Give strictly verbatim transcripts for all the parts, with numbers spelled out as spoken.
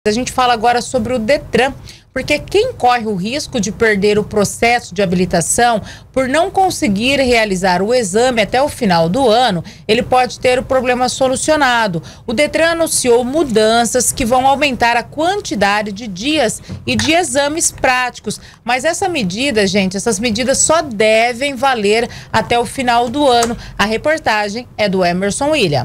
A gente fala agora sobre o Detran, porque quem corre o risco de perder o processo de habilitação por não conseguir realizar o exame até o final do ano, ele pode ter o problema solucionado. O Detran anunciou mudanças que vão aumentar a quantidade de dias e de exames práticos. Mas essa medida, gente, essas medidas só devem valer até o final do ano. A reportagem é do Emerson William.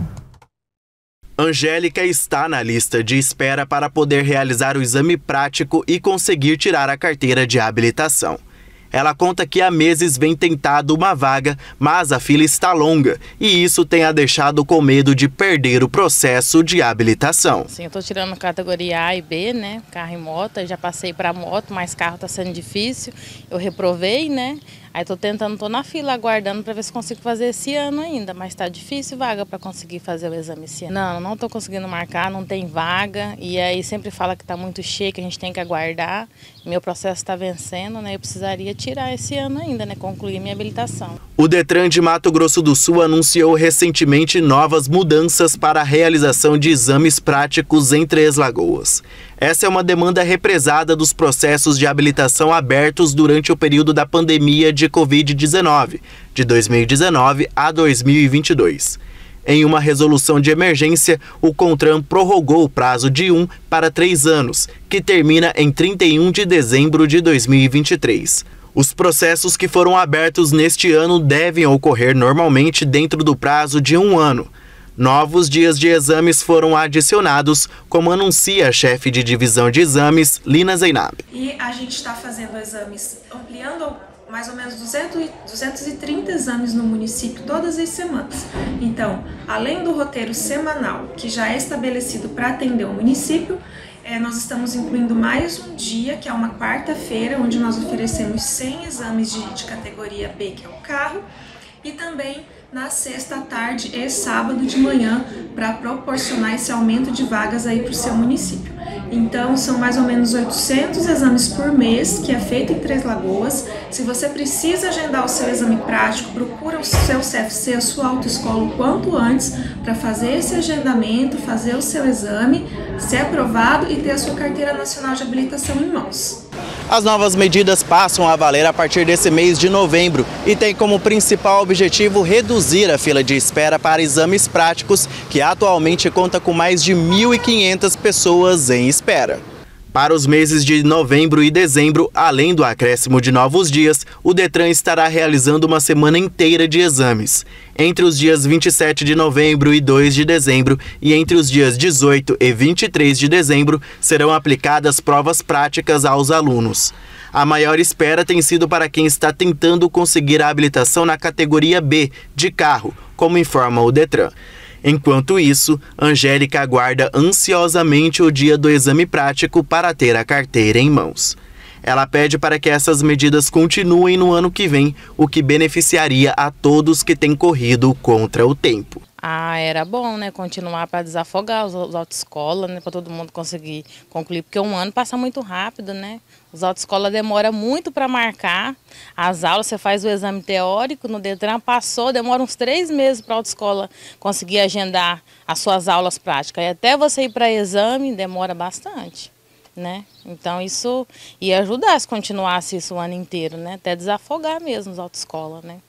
Angélica está na lista de espera para poder realizar o exame prático e conseguir tirar a carteira de habilitação. Ela conta que há meses vem tentado uma vaga, mas a fila está longa e isso tem a deixado com medo de perder o processo de habilitação. Sim, eu estou tirando categoria A e B, né? Carro e moto, eu já passei para moto, mas carro está sendo difícil. Eu reprovei, né? Aí estou tentando, estou na fila aguardando para ver se consigo fazer esse ano ainda, mas está difícil vaga para conseguir fazer o exame esse ano. Não, não estou conseguindo marcar, não tem vaga e aí sempre fala que está muito cheio, que a gente tem que aguardar. Meu processo está vencendo, né? Eu precisaria tirar esse ano ainda, né? Concluir minha habilitação. O Detran de Mato Grosso do Sul anunciou recentemente novas mudanças para a realização de exames práticos em Três Lagoas. Essa é uma demanda represada dos processos de habilitação abertos durante o período da pandemia de covid dezenove, de dois mil e dezenove a dois mil e vinte e dois. Em uma resolução de emergência, o CONTRAN prorrogou o prazo de um para três anos, que termina em trinta e um de dezembro de dois mil e vinte e três. Os processos que foram abertos neste ano devem ocorrer normalmente dentro do prazo de um ano. Novos dias de exames foram adicionados, como anuncia a chefe de divisão de exames, Lina Zeinab. E a gente está fazendo exames, ampliando mais ou menos duzentos e trinta exames no município todas as semanas. Então, além do roteiro semanal, que já é estabelecido para atender o município, é, nós estamos incluindo mais um dia, que é uma quarta-feira, onde nós oferecemos cem exames de, de categoria B, que é o carro, e também na sexta à tarde e sábado de manhã para proporcionar esse aumento de vagas aí para o seu município. Então são mais ou menos oitocentos exames por mês que é feito em Três Lagoas. Se você precisa agendar o seu exame prático, procura o seu C F C, a sua autoescola o quanto antes para fazer esse agendamento, fazer o seu exame, ser aprovado e ter a sua carteira nacional de habilitação em mãos. As novas medidas passam a valer a partir desse mês de novembro e tem como principal objetivo reduzir a fila de espera para exames práticos, que atualmente conta com mais de mil e quinhentas pessoas em espera. Para os meses de novembro e dezembro, além do acréscimo de novos dias, o Detran estará realizando uma semana inteira de exames. Entre os dias vinte e sete de novembro e dois de dezembro e entre os dias dezoito e vinte e três de dezembro, serão aplicadas provas práticas aos alunos. A maior espera tem sido para quem está tentando conseguir a habilitação na categoria B, de carro, como informa o Detran. Enquanto isso, Angélica aguarda ansiosamente o dia do exame prático para ter a carteira em mãos. Ela pede para que essas medidas continuem no ano que vem, o que beneficiaria a todos que têm corrido contra o tempo. Ah, era bom, né? Continuar para desafogar os, os autoescolas, né? Para todo mundo conseguir concluir, porque um ano passa muito rápido, né? Os autoescolas demoram muito para marcar as aulas, você faz o exame teórico, no Detran passou, demora uns três meses para a autoescola conseguir agendar as suas aulas práticas. E até você ir para exame, demora bastante, né? Então isso ia ajudar se continuasse isso o ano inteiro, né? Até desafogar mesmo as autoescolas, né?